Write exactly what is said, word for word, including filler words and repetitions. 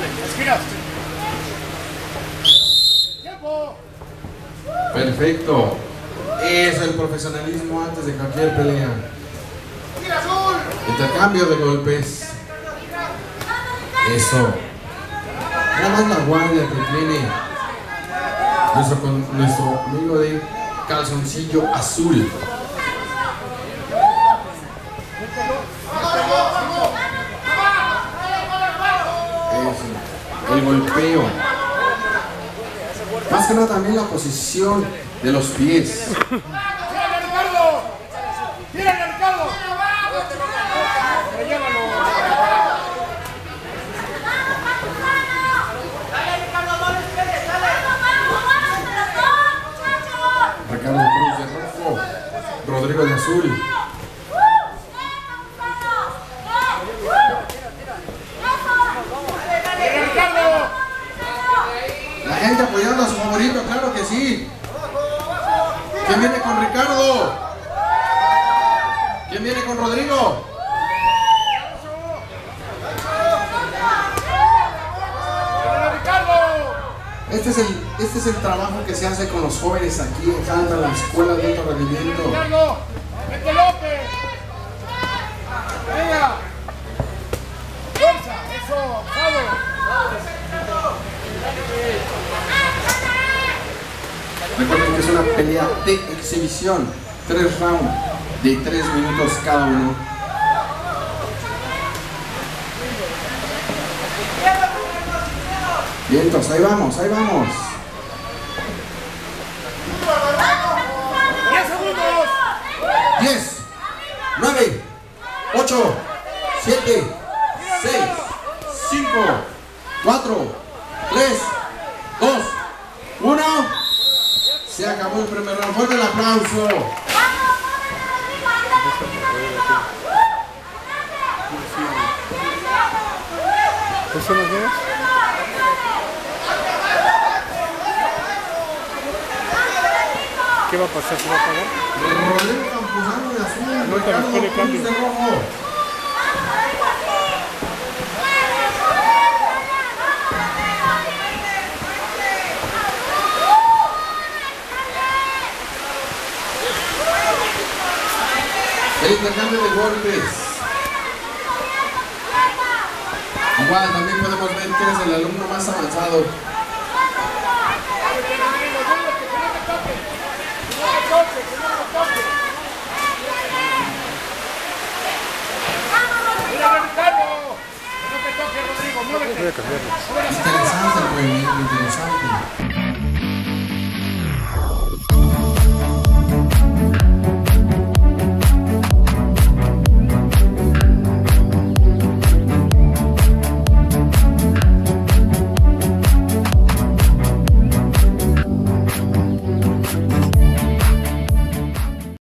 Esquinas. Tiempo. Perfecto. Es el profesionalismo antes de cualquier pelea. Intercambio de golpes. Eso. Nada más la guardia que tiene nuestro, con, nuestro amigo de calzoncillo azul. Eso. El golpeo. Más que nada también la posición de los pies. Ricardo Cruz de rojo, Rodrigo de azul. La gente apoyando a su favorito, claro que sí. ¿Quién viene con Ricardo? ¿Quién viene con Rodrigo? Este es, el, este es el trabajo que se hace con los jóvenes aquí en Janta, la escuela de alto rendimiento. Ricardo, vete López. Venga. Fuerza, eso, Recuerden que es una pelea de exhibición, tres rounds de tres minutos cada uno. Vientos, ahí vamos, ahí vamos. diez segundos. diez, nueve, ocho, siete, seis, cinco, cuatro, tres, dos, uno. Se acabó el primer round. Fuerte el aplauso. ¿Eso no queda? ¿Qué va a pasar? ¿Se va a pagar? Rodrigo Campuzano de azul, No, Ricardo después le Cruz cambio. de rojo. El intercambio de golpes. Igual también podemos ver quién es el alumno más avanzado. Voy a cambiarlo. Interesante el movimiento, interesante.